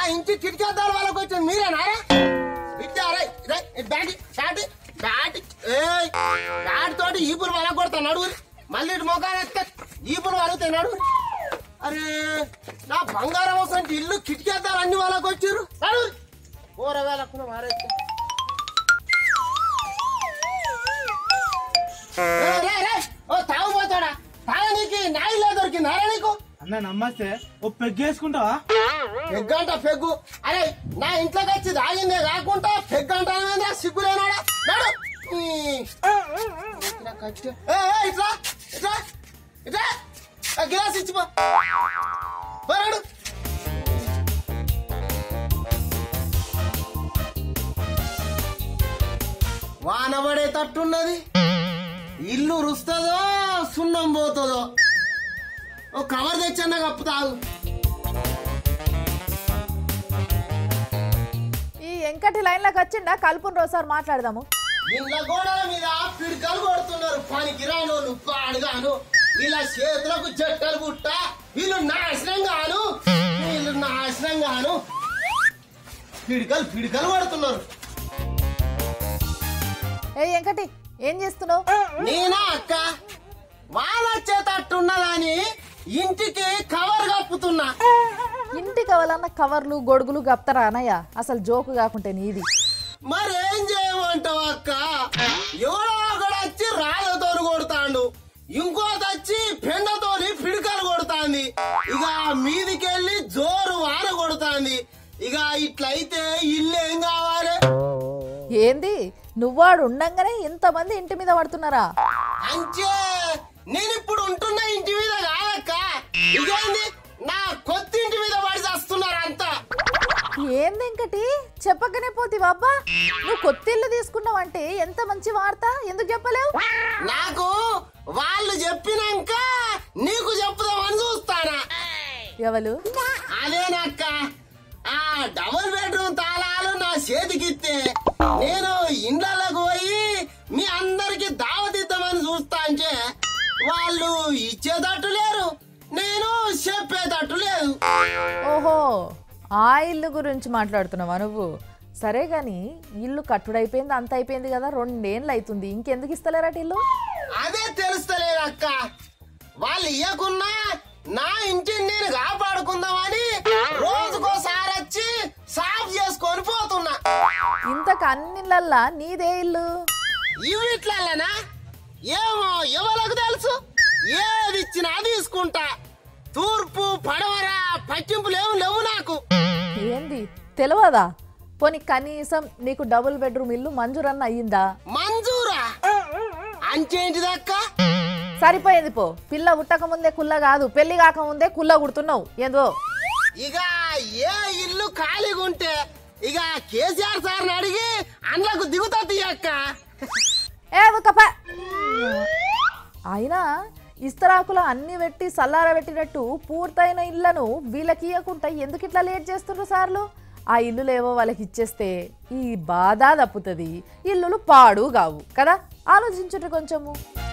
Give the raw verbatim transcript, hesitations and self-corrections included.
ఇంటి కిటికేద్దాలు వాళ్ళకి వచ్చింది మీరేనారా బ్యాటి షాటి బ్యాటి బ్యాట్ తోటి ఈపులు వాళ్ళ కొడతా నడుగురి మళ్ళీ ఇటు మొఖాలు ఎత్తే ఈపులు వలుగుతాయి నడుగురి అరే నా బంగారం వస్తుంది ఇల్లు కిటికేద్దాలు అన్ని వాళ్ళకి వచ్చారు నడుగురి కూర వేళకున్న మారేస్తే ఓ తాగుపోతాడా తాగ నీకు నాయిలా దొరికిందారా నీకు అన్న నమ్మస్తే ఓ పెగ్గేసుకుంటావా పెగ్గంట పెగ్గు అరే నా ఇంట్లోకి వచ్చి తాగిందే కాకుండా పెగ్గంటా సిగ్గులేనాడా నడు ఇట్లా ఇట్లా ఇట్లా గిలాస్ ఇచ్చిపో పోరాడు వాన పడే తట్టున్నది ఇల్లు రుస్తుందో సున్నం పోతుందో ఓ కవర్ తెచ్చన్న కప్పుతాగు ఈ వెంకటి లైన్ లోకి వచ్చిండా కలుపుని రోజుసారి మాట్లాడదాము వీళ్ళ గోడల మీద పిడికలు కొడుతున్నారు పనికి రానోళ్ళు పాడుగాను వీళ్ళ చేతులకు చెట్టలు పుట్ట వీళ్ళు నాశనం గాను వీళ్ళు నాశనం గాను పిడికలు పిడికలు కొడుతున్నారు ఏ వెంకటి ఏం చేస్తున్నావు నేనా అక్క వాళ్ళ చేతట్టున్నదని ఇంటికి కవర్ కప్పుతున్నా ఇంటి కావాలన్న కవర్లు గొడుగులు గప్తరా అన్నయ్య అసలు జోకు కాకుంటే నీది మరేం చేయమంటావు అక్క ఎవడో ఒకడు వచ్చి రాళ్ళతో కొడతాడు ఇంకోటి వచ్చి పెండతోని పిడికలు కొడుతాంది ఇక మీదికెళ్ళి జోరు వాన కొడుతాంది ఇక ఇట్లయితే ఇల్లు ఏం కావాలి ఏంది నువ్వాడు ఉండంగానే ఇంతమంది ఇంటి మీద పడుతున్నారా అంచే నేను ఇప్పుడు ఉంటున్న ఇంటి మీద కాదక్క ఇదేంది నా కొత్త ఇంటి మీద పడి చేస్తున్నారు అంతా ఏంది వెంకటి చెప్పకనే పోతి బాబా నువ్వు కొత్త ఇల్లు తీసుకున్నావంటే ఎంత మంచి వార్త ఎందుకు చెప్పలేవు నాకు వాళ్ళు చెప్పినాక నీకు చెప్పుదామని చూస్తానా ఎవరు అదేనక్క ఆ డబుల్ బెడ్రూమ్ తాళాలు నా చేతికిస్తే నేను ఇండ్లకు పోయి మీ అందరికి దావతిద్దామని చూస్తా అంటే వాళ్ళు ఇచ్చేటట్టు లేరు నేను చెప్పేటట్టు లేదు ఓహో ఆ ఇల్లు గురించి మాట్లాడుతున్నావా నువ్వు సరే గాని ఇల్లు కట్టుడైపోయింది అంత అయిపోయింది కదా రెండేళ్ళు అవుతుంది ఇంకెందుకు ఇస్తలేరట ఇల్లు అదే తెలుస్తలేదక్క వాళ్ళు ఇయ్యకున్నా నా ఇంటిని నేను కాపాడుకుందామని రోజుకోసారి వచ్చి సాఫ్ చేసుకొని పోతున్నా ఇంతకు అన్నిళ్ళల్లా నీదే ఇల్లు ఇవి ఇట్లనా ఏమో ఎవరికి తెలుసు ఏది ఇచ్చినా తీసుకుంటా తూర్పు పడవర పట్టింపులు ఏమి లేవు నాకు ఏంది తెలియదా పోనీ కనీసం నీకు డబుల్ బెడ్రూమ్ ఇల్లు మంజూరన్న అయ్యిందా మంజూరా అంచేంటిదక్క సరిపోయింది పో పిల్ల పుట్టక ముందే కుల్ల కాదు పెళ్లి కాక ముందే కుల్ల కుడుతున్నావు ఏందో ఇక ఏ ఇల్లు ఖాళీగా ఉంటే ఇక కేసీఆర్ సార్ని అడిగి అందులోకి దిగుతుంది అక్క ఏ ఉతప అయినా ఇస్తరాకులు అన్ని పెట్టి సల్లార పెట్టినట్టు పూర్తయిన ఇళ్లను వీళ్ళకి ఇవ్వకుండా ఎందుకు ఇట్లా లేట్ చేస్తున్నారు సార్లు ఆ ఇల్లులేవో వాళ్ళకి ఇచ్చేస్తే ఈ బాధ తప్పుతుంది ఇల్లులు పాడు కావు కదా ఆలోచించుట కొంచెము